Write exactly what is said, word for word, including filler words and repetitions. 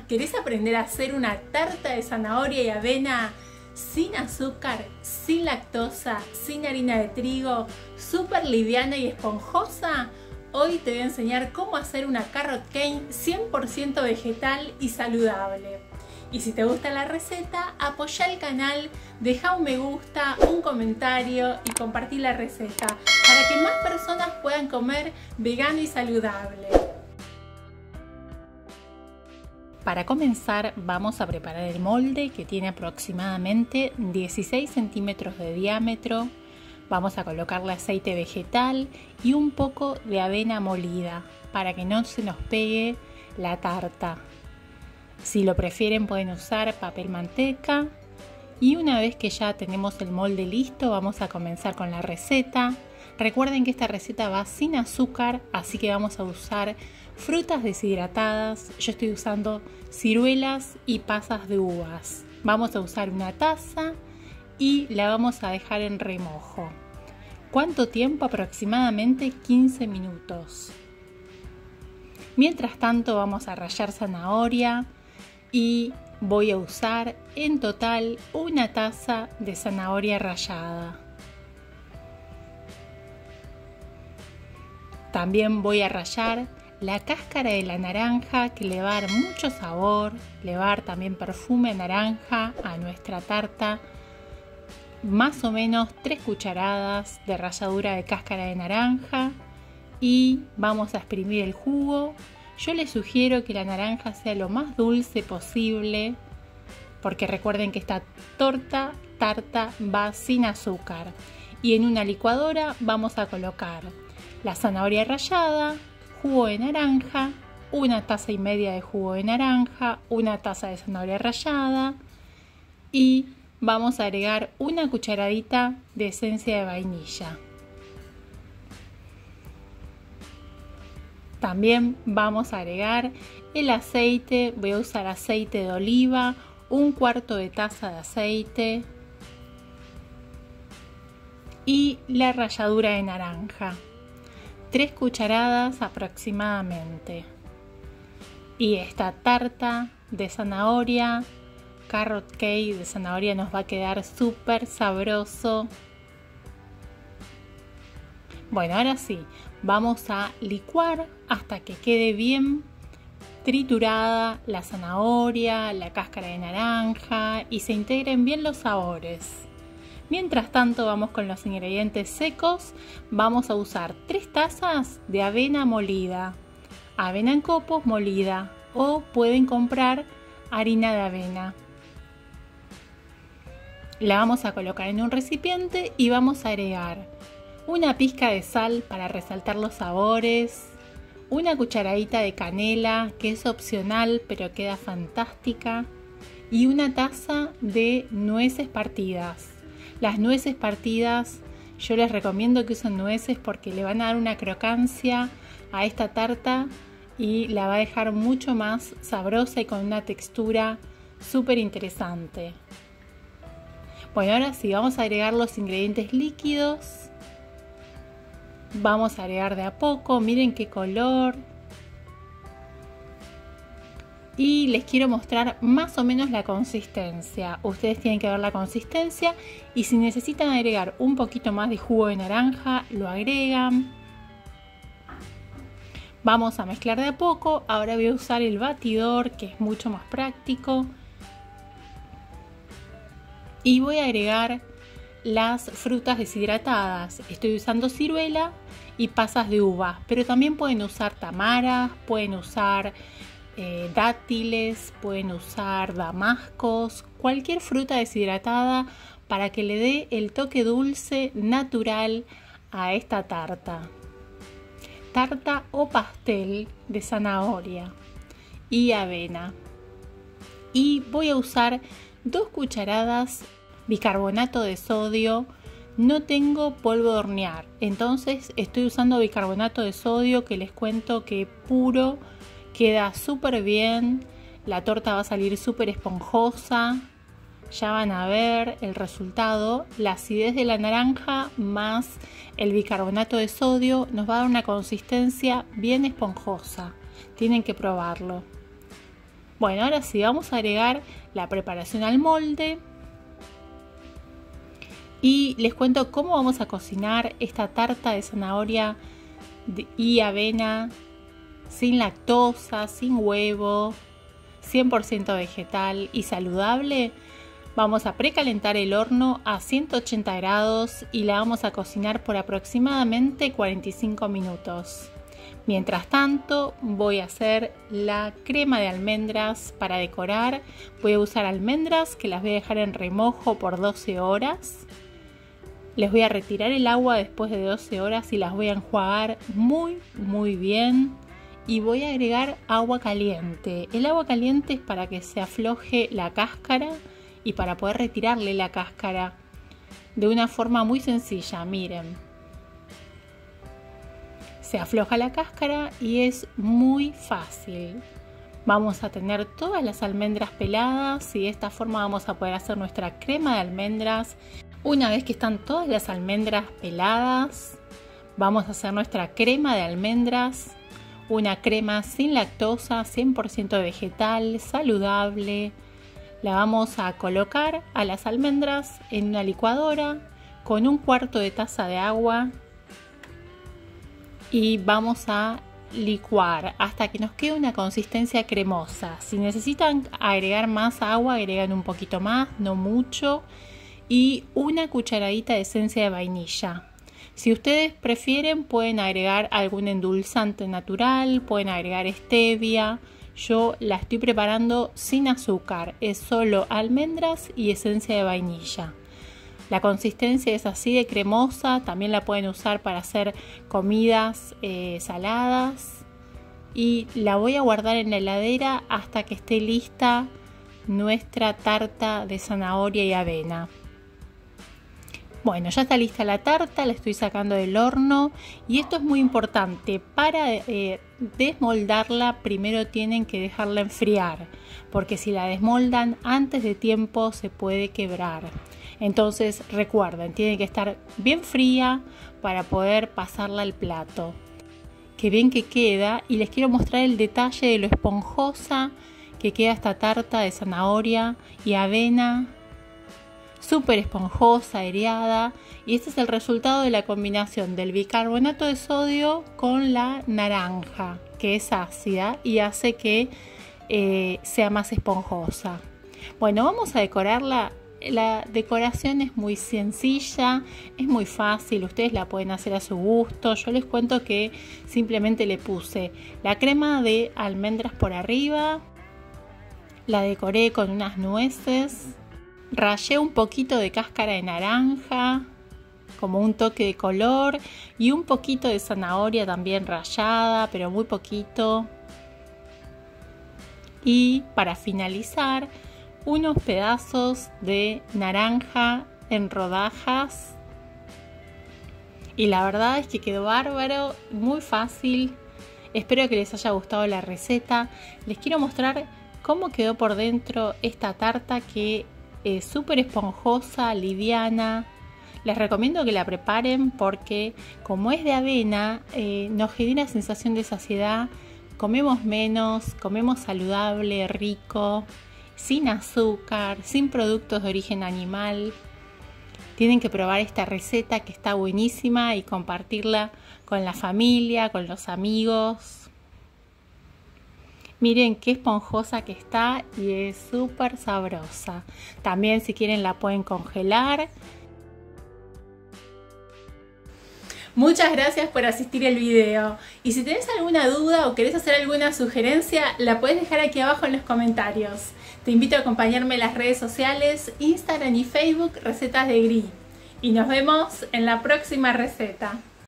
¿Querés aprender a hacer una tarta de zanahoria y avena sin azúcar, sin lactosa, sin harina de trigo, súper liviana y esponjosa? Hoy te voy a enseñar cómo hacer una carrot cake cien por ciento vegetal y saludable. Y si te gusta la receta, apoya el canal, deja un me gusta, un comentario y compartí la receta para que más personas puedan comer vegano y saludable. Para comenzar vamos a preparar el molde, que tiene aproximadamente dieciséis centímetros de diámetro. Vamos a colocarle aceite vegetal y un poco de avena molida para que no se nos pegue la tarta. Si lo prefieren pueden usar papel manteca. Y una vez que ya tenemos el molde listo, vamos a comenzar con la receta. Recuerden que esta receta va sin azúcar, así que vamos a usar frutas deshidratadas. Yo estoy usando ciruelas y pasas de uvas. Vamos a usar una taza y la vamos a dejar en remojo. ¿Cuánto tiempo? Aproximadamente quince minutos. Mientras tanto vamos a rallar zanahoria y voy a usar en total una taza de zanahoria rallada. También voy a rallar la cáscara de la naranja, que le va a dar mucho sabor, le va a dar también perfume naranja a nuestra tarta. Más o menos tres cucharadas de ralladura de cáscara de naranja y vamos a exprimir el jugo. Yo les sugiero que la naranja sea lo más dulce posible, porque recuerden que esta torta tarta va sin azúcar. Y en una licuadora vamos a colocar la zanahoria rallada, jugo de naranja, una taza y media de jugo de naranja, una taza de zanahoria rallada y vamos a agregar una cucharadita de esencia de vainilla. También vamos a agregar el aceite. Voy a usar aceite de oliva, un cuarto de taza de aceite y la ralladura de naranja, tres cucharadas aproximadamente. Y esta tarta de zanahoria, carrot cake de zanahoria, nos va a quedar súper sabroso. Bueno, ahora sí, vamos a licuar hasta que quede bien triturada la zanahoria, la cáscara de naranja y se integren bien los sabores. Mientras tanto vamos con los ingredientes secos. Vamos a usar tres tazas de avena molida, avena en copos molida, o pueden comprar harina de avena. La vamos a colocar en un recipiente y vamos a agregar una pizca de sal para resaltar los sabores, una cucharadita de canela, que es opcional pero queda fantástica, y una taza de nueces partidas. Las nueces partidas yo les recomiendo que usen nueces porque le van a dar una crocancia a esta tarta y la va a dejar mucho más sabrosa y con una textura súper interesante. Bueno, ahora sí, vamos a agregar los ingredientes líquidos. Vamos a agregar de a poco, miren qué color. Y les quiero mostrar más o menos la consistencia. Ustedes tienen que ver la consistencia y si necesitan agregar un poquito más de jugo de naranja, lo agregan. Vamos a mezclar de a poco. Ahora voy a usar el batidor, que es mucho más práctico. Y voy a agregar las frutas deshidratadas. Estoy usando ciruela y pasas de uva, pero también pueden usar tamaras, pueden usar eh, dátiles, pueden usar damascos, cualquier fruta deshidratada para que le dé el toque dulce natural a esta tarta. Tarta o pastel de zanahoria y avena. Y voy a usar dos cucharadas bicarbonato de sodio. No tengo polvo de hornear, entonces estoy usando bicarbonato de sodio, que les cuento que puro queda súper bien. La torta va a salir súper esponjosa. Ya van a ver el resultado. La acidez de la naranja más el bicarbonato de sodio nos va a dar una consistencia bien esponjosa. Tienen que probarlo. Bueno, ahora sí, vamos a agregar la preparación al molde. Y les cuento cómo vamos a cocinar esta tarta de zanahoria y avena sin lactosa, sin huevo, cien por ciento vegetal y saludable. Vamos a precalentar el horno a ciento ochenta grados y la vamos a cocinar por aproximadamente cuarenta y cinco minutos. Mientras tanto, voy a hacer la crema de almendras para decorar. Voy a usar almendras que las voy a dejar en remojo por doce horas. Les voy a retirar el agua después de doce horas y las voy a enjuagar muy, muy bien. Y voy a agregar agua caliente. El agua caliente es para que se afloje la cáscara y para poder retirarle la cáscara de una forma muy sencilla. Miren. Se afloja la cáscara y es muy fácil. Vamos a tener todas las almendras peladas y de esta forma vamos a poder hacer nuestra crema de almendras. Una vez que están todas las almendras peladas, vamos a hacer nuestra crema de almendras. Una crema sin lactosa, cien por ciento vegetal, saludable. La vamos a colocar a las almendras en una licuadora con un cuarto de taza de agua. Y vamos a licuar hasta que nos quede una consistencia cremosa. Si necesitan agregar más agua, agregan un poquito más, no mucho. Y una cucharadita de esencia de vainilla. Si ustedes prefieren, pueden agregar algún endulzante natural, pueden agregar stevia. Yo la estoy preparando sin azúcar, es solo almendras y esencia de vainilla. La consistencia es así de cremosa, también la pueden usar para hacer comidas eh, saladas. Y la voy a guardar en la heladera hasta que esté lista nuestra tarta de zanahoria y avena. Bueno, ya está lista la tarta, la estoy sacando del horno y esto es muy importante. Para eh, desmoldarla primero tienen que dejarla enfriar, porque si la desmoldan antes de tiempo se puede quebrar. Entonces recuerden, tiene que estar bien fría para poder pasarla al plato. Qué bien que queda, y les quiero mostrar el detalle de lo esponjosa que queda esta tarta de zanahoria y avena. Súper esponjosa, aireada, y este es el resultado de la combinación del bicarbonato de sodio con la naranja, que es ácida y hace que eh, sea más esponjosa. Bueno, vamos a decorarla. La decoración es muy sencilla, es muy fácil, ustedes la pueden hacer a su gusto. Yo les cuento que simplemente le puse la crema de almendras por arriba, la decoré con unas nueces, rallé un poquito de cáscara de naranja, como un toque de color, y un poquito de zanahoria también rallada, pero muy poquito. Y para finalizar, unos pedazos de naranja en rodajas. Y la verdad es que quedó bárbaro, muy fácil. Espero que les haya gustado la receta. Les quiero mostrar cómo quedó por dentro esta tarta, que es súper esponjosa, liviana. Les recomiendo que la preparen porque como es de avena, eh, nos genera sensación de saciedad. Comemos menos, comemos saludable, rico, sin azúcar, sin productos de origen animal. Tienen que probar esta receta que está buenísima y compartirla con la familia, con los amigos. Miren qué esponjosa que está y es súper sabrosa. También si quieren la pueden congelar. Muchas gracias por asistir al video. Y si tenés alguna duda o querés hacer alguna sugerencia, la puedes dejar aquí abajo en los comentarios. Te invito a acompañarme en las redes sociales, Instagram y Facebook, Recetas de Gris. Y nos vemos en la próxima receta.